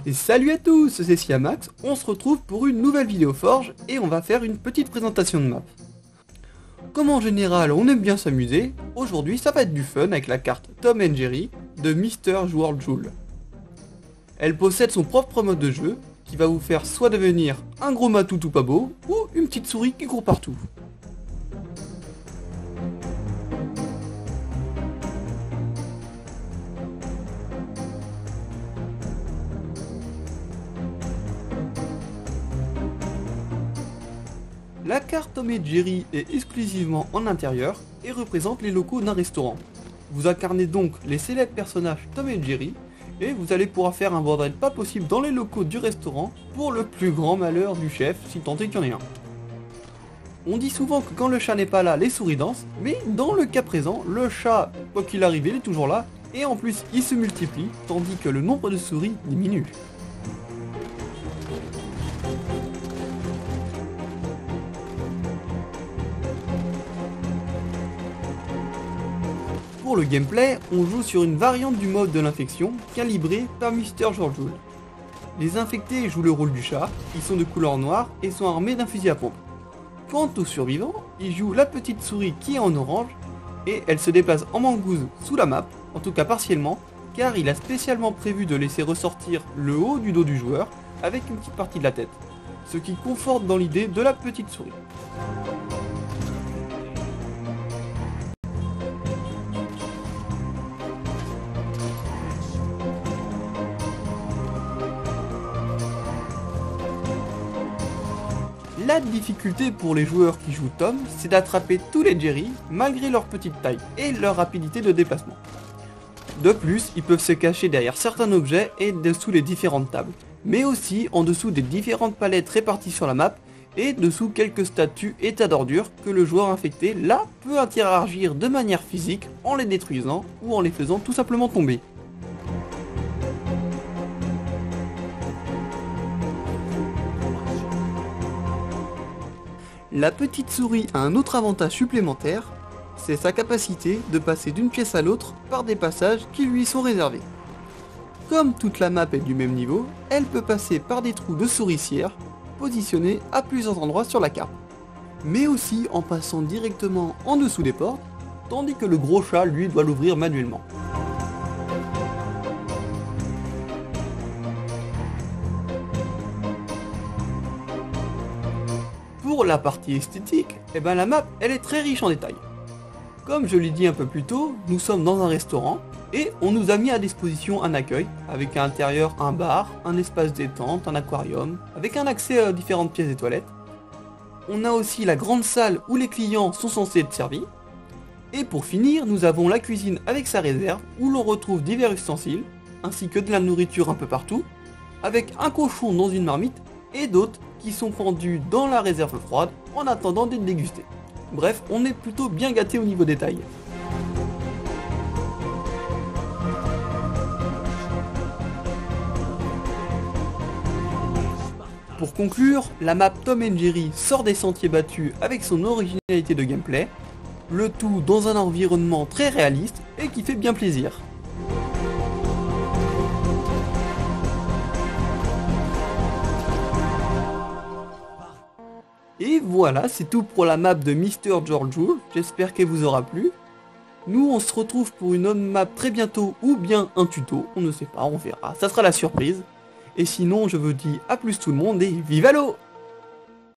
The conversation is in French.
Et salut à tous, c'est Siamax, on se retrouve pour une nouvelle vidéo Forge et on va faire une petite présentation de map. Comme en général on aime bien s'amuser, aujourd'hui ça va être du fun avec la carte Tom and Jerry de Mr. World Joule. Elle possède son propre mode de jeu qui va vous faire soit devenir un gros matou tout pas beau ou une petite souris qui court partout. La carte Tom et Jerry est exclusivement en intérieur et représente les locaux d'un restaurant. Vous incarnez donc les célèbres personnages Tom et Jerry et vous allez pouvoir faire un bordel pas possible dans les locaux du restaurant pour le plus grand malheur du chef, si tant est qu'il y en ait un. On dit souvent que quand le chat n'est pas là, les souris dansent, mais dans le cas présent, le chat, quoi qu'il arrive, il est toujours là, et en plus il se multiplie, tandis que le nombre de souris diminue. Pour le gameplay, on joue sur une variante du mode de l'infection, calibrée par Mr. Joule. Les infectés jouent le rôle du chat, ils sont de couleur noire et sont armés d'un fusil à pompe. Quant aux survivants, ils jouent la petite souris qui est en orange, et elle se déplace en mangouze sous la map, en tout cas partiellement, car il a spécialement prévu de laisser ressortir le haut du dos du joueur, avec une petite partie de la tête, ce qui conforte dans l'idée de la petite souris. La difficulté pour les joueurs qui jouent Tom, c'est d'attraper tous les Jerry malgré leur petite taille et leur rapidité de déplacement. De plus, ils peuvent se cacher derrière certains objets et dessous les différentes tables, mais aussi en dessous des différentes palettes réparties sur la map et dessous quelques statues et tas d'ordures que le joueur infecté là peut interagir de manière physique en les détruisant ou en les faisant tout simplement tomber. La petite souris a un autre avantage supplémentaire, c'est sa capacité de passer d'une pièce à l'autre par des passages qui lui sont réservés. Comme toute la map est du même niveau, elle peut passer par des trous de souricière positionnés à plusieurs endroits sur la carte, mais aussi en passant directement en dessous des portes, tandis que le gros chat lui doit l'ouvrir manuellement. Pour la partie esthétique, la map elle est très riche en détails. Comme je l'ai dit un peu plus tôt, nous sommes dans un restaurant et on nous a mis à disposition un accueil avec à l'intérieur un bar, un espace détente, un aquarium, avec un accès à différentes pièces et toilettes. On a aussi la grande salle où les clients sont censés être servis. Et pour finir, nous avons la cuisine avec sa réserve où l'on retrouve divers ustensiles, ainsi que de la nourriture un peu partout, avec un cochon dans une marmite et d'autres qui sont pendus dans la réserve froide en attendant d'être dégustés. Bref, on est plutôt bien gâté au niveau détail. Pour conclure, la map Tom and Jerry sort des sentiers battus avec son originalité de gameplay, le tout dans un environnement très réaliste et qui fait bien plaisir. Et voilà, c'est tout pour la map de Mr. Joule, j'espère qu'elle vous aura plu. Nous on se retrouve pour une autre map très bientôt ou bien un tuto, on ne sait pas, on verra, ça sera la surprise. Et sinon je vous dis à plus tout le monde et vive l'eau!